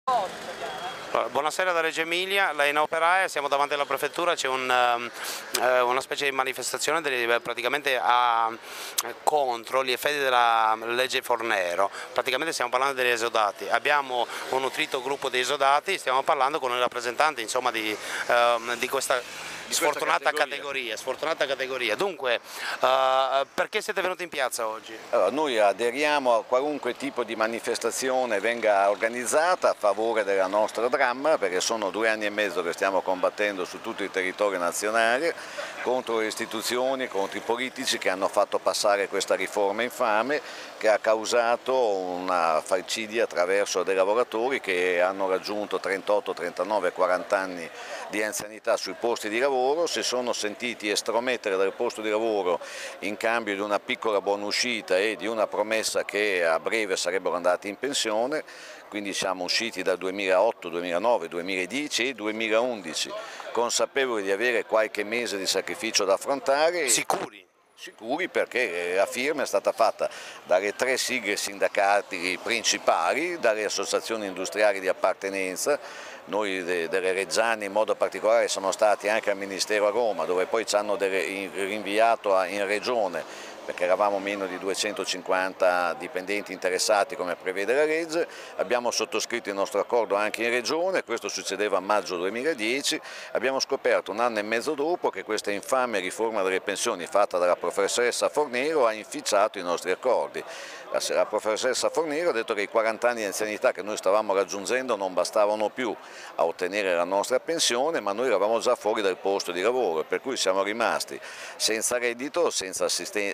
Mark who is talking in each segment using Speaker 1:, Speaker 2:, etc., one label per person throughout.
Speaker 1: Buonasera da Reggio Emilia, lei è operaia, siamo davanti alla prefettura, c'è una specie di manifestazione praticamente contro gli effetti della legge Fornero. Praticamente stiamo parlando degli esodati, abbiamo un nutrito gruppo di esodati, stiamo parlando con i rappresentanti insomma, di questa sfortunata categoria. Dunque, perché siete venuti in piazza oggi?
Speaker 2: Allora, noi aderiamo a qualunque tipo di manifestazione venga organizzata a favore della nostra dramma, perché sono 2 anni e mezzo che stiamo combattendo su tutto il territorio nazionale contro le istituzioni, contro i politici che hanno fatto passare questa riforma infame che ha causato una falcidia attraverso dei lavoratori che hanno raggiunto 38, 39, 40 anni di anzianità sui posti di lavoro, si sono sentiti estromettere dal posto di lavoro in cambio di una piccola buonuscita e di una promessa che a breve sarebbero andati in pensione, quindi siamo usciti dal 2008, 2009, 2010 e 2011 consapevoli di avere qualche mese di sacrificio da affrontare.
Speaker 1: Sicuri?
Speaker 2: Sicuri perché la firma è stata fatta dalle 3 sigle sindacali principali, dalle associazioni industriali di appartenenza, noi delle Reggiane in modo particolare siamo stati anche al Ministero a Roma dove poi ci hanno rinviato in Regione perché eravamo meno di 250 dipendenti interessati come prevede la legge, abbiamo sottoscritto il nostro accordo anche in Regione, questo succedeva a maggio 2010, abbiamo scoperto 1 anno e mezzo dopo che questa infame riforma delle pensioni fatta dalla professoressa Fornero ha inficiato i nostri accordi. La professoressa Fornero ha detto che i 40 anni di anzianità che noi stavamo raggiungendo non bastavano più a ottenere la nostra pensione, ma noi eravamo già fuori dal posto di lavoro, per cui siamo rimasti senza reddito, senza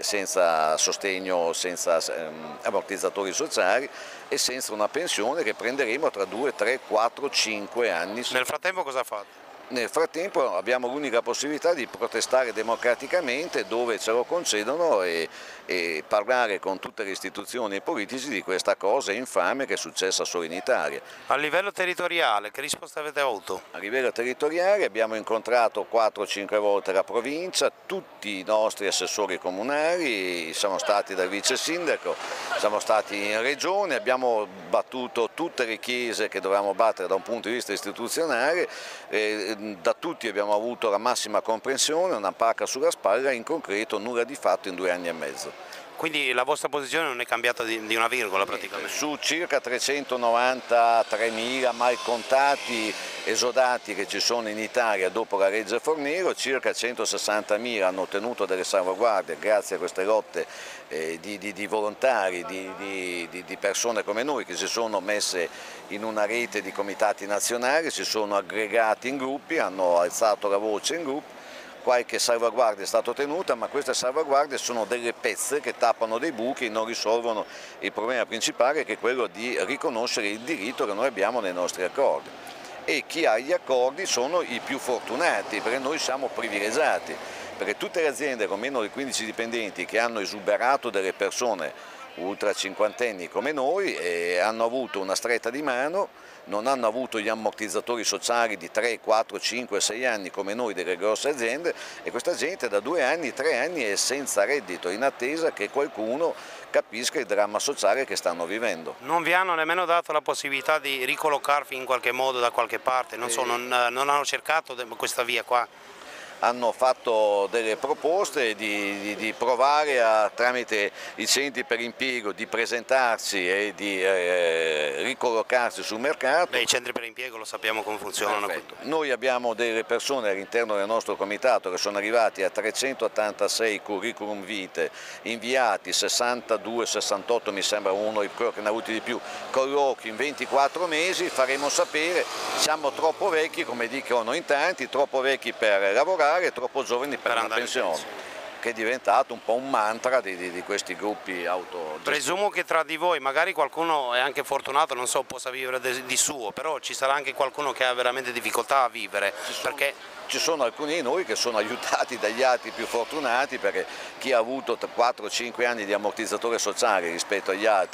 Speaker 2: sostegno, senza ammortizzatori sociali e senza una pensione che prenderemo tra 2, 3, 4, 5 anni.
Speaker 1: Nel frattempo cosa fate?
Speaker 2: Nel frattempo abbiamo l'unica possibilità di protestare democraticamente dove ce lo concedono e parlare con tutte le istituzioni e politici di questa cosa infame che è successa solo in Italia.
Speaker 1: A livello territoriale, che risposta avete avuto?
Speaker 2: A livello territoriale abbiamo incontrato 4-5 volte la provincia, tutti i nostri assessori comunali, siamo stati dal vice sindaco, siamo stati in regione, abbiamo battuto tutte le chiese che dovevamo battere da un punto di vista istituzionale, da tutti abbiamo avuto la massima comprensione, una pacca sulla spalla, in concreto nulla di fatto in 2 anni e mezzo.
Speaker 1: Quindi la vostra posizione non è cambiata di una virgola praticamente?
Speaker 2: Su circa 393.000 mal contati esodati che ci sono in Italia dopo la legge Fornero, circa 160.000 hanno ottenuto delle salvaguardie grazie a queste lotte di volontari, di persone come noi che si sono messe in una rete di comitati nazionali, si sono aggregati in gruppi, hanno alzato la voce in gruppi. Qualche salvaguardia è stata ottenuta, ma queste salvaguardie sono delle pezze che tappano dei buchi e non risolvono il problema principale che è quello di riconoscere il diritto che noi abbiamo nei nostri accordi. E chi ha gli accordi sono i più fortunati, perché noi siamo privilegiati, perché tutte le aziende con meno di 15 dipendenti che hanno esuberato delle persone ultra cinquantenni come noi hanno avuto una stretta di mano, non hanno avuto gli ammortizzatori sociali di 3, 4, 5, 6 anni come noi delle grosse aziende e questa gente da 2 anni, 3 anni è senza reddito in attesa che qualcuno capisca il dramma sociale che stanno vivendo.
Speaker 1: Non vi hanno nemmeno dato la possibilità di ricollocarvi in qualche modo da qualche parte, non hanno cercato questa via qua?
Speaker 2: Hanno fatto delle proposte di provare tramite i centri per impiego di presentarsi e di ricollocarsi sul mercato.
Speaker 1: Beh, i centri per impiego lo sappiamo come funzionano.
Speaker 2: Noi abbiamo delle persone all'interno del nostro comitato che sono arrivati a 386 curriculum vitae inviati, 62, 68 mi sembra uno che ne ha avuti di più, colloqui in 24 mesi, faremo sapere, siamo troppo vecchi come dicono in tanti, troppo vecchi per lavorare, troppo giovani per una pensione, che è diventato un po' un mantra di questi gruppi autogestiti.
Speaker 1: Presumo che tra di voi magari qualcuno è anche fortunato, non so, possa vivere di suo, però ci sarà anche qualcuno che ha veramente difficoltà a vivere.
Speaker 2: Ci sono alcuni di noi che sono aiutati dagli altri più fortunati perché chi ha avuto 4-5 anni di ammortizzatore sociale rispetto agli altri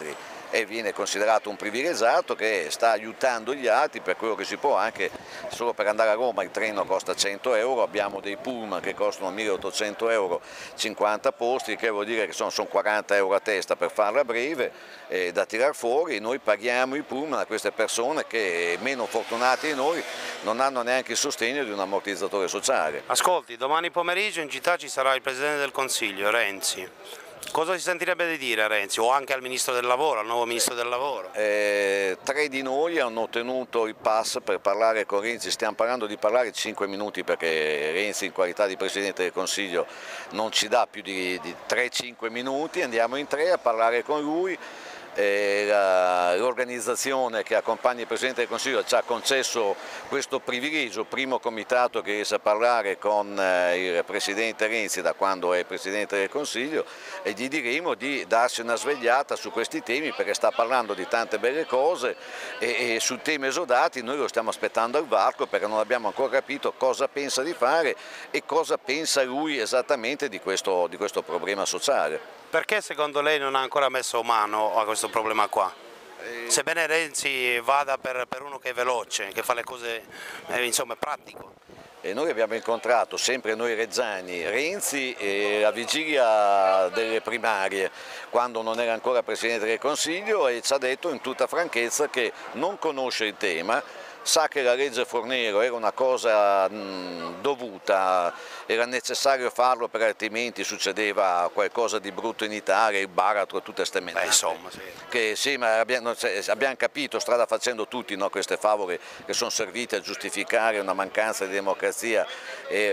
Speaker 2: e viene considerato un privilegiato che sta aiutando gli altri per quello che si può, anche solo per andare a Roma il treno costa 100 euro, abbiamo dei pullman che costano 1800 euro, 50 posti, che vuol dire che sono 40 euro a testa per farla breve, da tirar fuori. Noi paghiamo i pullman a queste persone che, meno fortunate di noi, non hanno neanche il sostegno di un ammortizzatore sociale.
Speaker 1: Ascolti, domani pomeriggio in città ci sarà il Presidente del Consiglio, Renzi. Cosa si sentirebbe di dire a Renzi o anche al Ministro del Lavoro, al nuovo Ministro del Lavoro?
Speaker 2: 3 di noi hanno ottenuto il pass per parlare con Renzi, stiamo parlando di parlare 5 minuti perché Renzi in qualità di Presidente del Consiglio non ci dà più di 3-5 minuti, andiamo in 3 a parlare con lui. L'organizzazione che accompagna il Presidente del Consiglio ci ha concesso questo privilegio, primo comitato che riesce a parlare con il Presidente Renzi da quando è Presidente del Consiglio, e gli diremo di darsi una svegliata su questi temi perché sta parlando di tante belle cose e sul tema esodati noi lo stiamo aspettando al varco perché non abbiamo ancora capito cosa pensa di fare e cosa pensa lui esattamente di questo problema sociale.
Speaker 1: Perché secondo lei non ha ancora messo mano a questo problema qua? Sebbene Renzi vada per uno che è veloce, che fa le cose, insomma, pratico.
Speaker 2: E noi abbiamo incontrato, sempre noi reggiani, Renzi alla vigilia delle primarie, quando non era ancora Presidente del Consiglio, e ci ha detto in tutta franchezza che non conosce il tema, sa che la legge Fornero era una cosa dovuta, era necessario farlo perché altrimenti succedeva qualcosa di brutto in Italia, il baratro, tutte queste menate.
Speaker 1: Insomma, sì.
Speaker 2: Che sì, ma abbiamo capito strada facendo tutti, no, queste favole che sono servite a giustificare una mancanza di democrazia e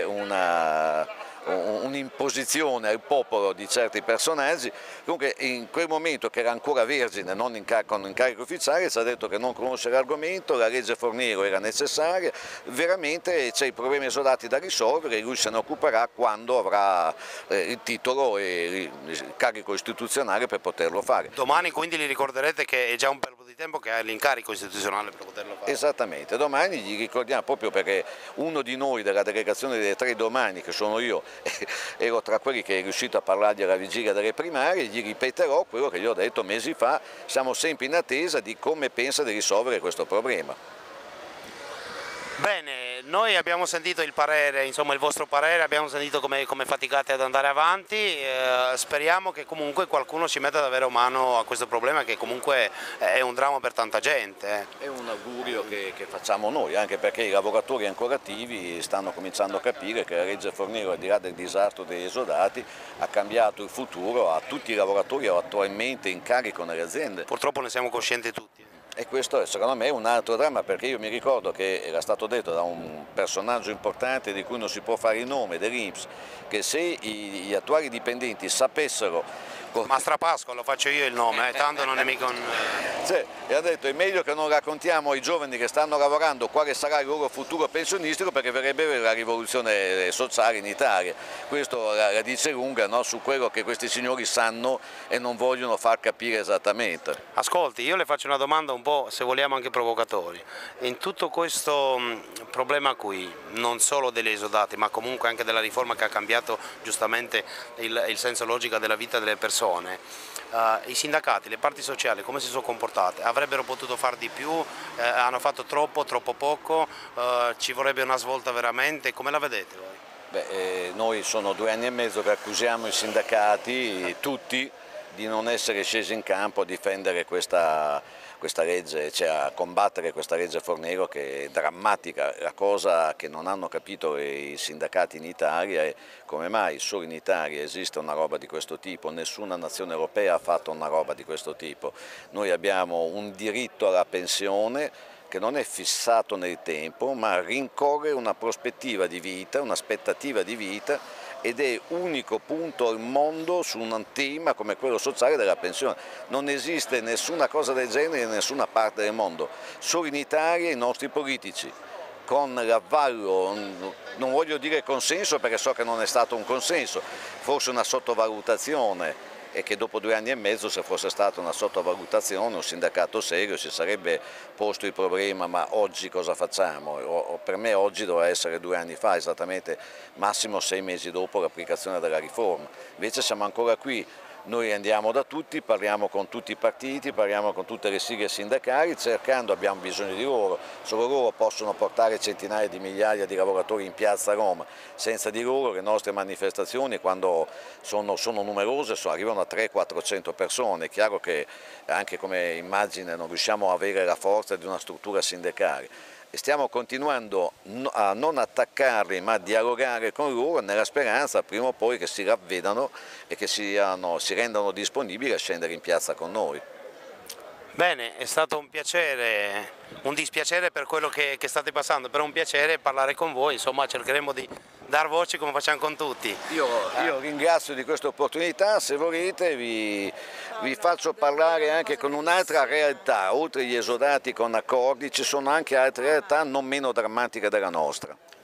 Speaker 2: un'imposizione al popolo di certi personaggi. Comunque in quel momento, che era ancora vergine, non con incarico ufficiale, ci ha detto che non conosce l'argomento, la legge Fornero era necessaria, veramente c'è i problemi esodati da risolvere e lui se ne occuperà quando avrà il titolo e il carico istituzionale per poterlo fare.
Speaker 1: Domani quindi gli ricorderete che è già un bel po' di tempo che ha l'incarico istituzionale per poterlo fare.
Speaker 2: Esattamente, domani gli ricordiamo, proprio perché uno di noi della delegazione delle 3 domani, che sono io, ero tra quelli che è riuscito a parlargli alla vigilia delle primarie, gli ripeterò quello che gli ho detto mesi fa, siamo sempre in attesa di come pensa di risolvere questo problema.
Speaker 1: Bene, noi abbiamo sentito il parere, insomma il vostro parere, abbiamo sentito come faticate ad andare avanti, speriamo che comunque qualcuno ci metta davvero mano a questo problema che comunque è un dramma per tanta gente.
Speaker 2: È un augurio che facciamo noi, anche perché i lavoratori ancora attivi stanno cominciando a capire che la legge Fornero, al di là del disastro degli esodati, ha cambiato il futuro a tutti i lavoratori attualmente in carico nelle aziende.
Speaker 1: Purtroppo ne siamo coscienti tutti.
Speaker 2: E questo secondo me è un altro dramma, perché io mi ricordo che era stato detto da un personaggio importante di cui non si può fare il nome, dell'INPS, che se gli attuali dipendenti sapessero...
Speaker 1: Mastrapasqua, lo faccio io il nome, tanto non è mica un...
Speaker 2: Cioè, e ha detto è meglio che non raccontiamo ai giovani che stanno lavorando quale sarà il loro futuro pensionistico, perché verrebbe la rivoluzione sociale in Italia. Questo la dice lunga, no, su quello che questi signori sanno e non vogliono far capire esattamente.
Speaker 1: Ascolti, io le faccio una domanda un po', se vogliamo, anche provocatori. In tutto questo problema qui, non solo degli esodati, ma comunque anche della riforma che ha cambiato giustamente il senso logico della vita delle persone, i sindacati, le parti sociali come si sono comportate? Avrebbero potuto far di più? Hanno fatto troppo, troppo poco? Ci vorrebbe una svolta veramente? Come la vedete voi?
Speaker 2: Beh, noi sono 2 anni e mezzo che accusiamo i sindacati, tutti, di non essere scesi in campo a difendere questa legge, cioè a combattere questa legge Fornero, che è drammatica. La cosa che non hanno capito i sindacati in Italia è come mai solo in Italia esiste una roba di questo tipo, nessuna nazione europea ha fatto una roba di questo tipo. Noi abbiamo un diritto alla pensione che non è fissato nel tempo, ma rincorre una prospettiva di vita, un'aspettativa di vita, ed è unico punto al mondo su un tema come quello sociale della pensione. Non esiste nessuna cosa del genere in nessuna parte del mondo, solo in Italia i nostri politici, con l'avvallo, non voglio dire consenso perché so che non è stato un consenso, forse una sottovalutazione, e che dopo 2 anni e mezzo, se fosse stata una sottovalutazione, un sindacato serio si sarebbe posto il problema: ma oggi cosa facciamo? Per me oggi doveva essere 2 anni fa, esattamente massimo 6 mesi dopo l'applicazione della riforma. Invece siamo ancora qui Noi andiamo da tutti, parliamo con tutti i partiti, parliamo con tutte le sigle sindacali, cercando, abbiamo bisogno di loro, solo loro possono portare centinaia di migliaia di lavoratori in piazza a Roma, senza di loro le nostre manifestazioni quando sono numerose arrivano a 300-400 persone, è chiaro che anche come immagine non riusciamo a avere la forza di una struttura sindacale. E stiamo continuando a non attaccarli ma a dialogare con loro nella speranza prima o poi che si ravvedano e che si rendano disponibili a scendere in piazza con noi.
Speaker 1: Bene, è stato un piacere, un dispiacere per quello che state passando, però un piacere parlare con voi, insomma cercheremo di dar voce come facciamo con tutti.
Speaker 2: Io ringrazio di questa opportunità, se volete vi faccio parlare anche con un'altra realtà, oltre agli esodati con accordi ci sono anche altre realtà non meno drammatiche della nostra.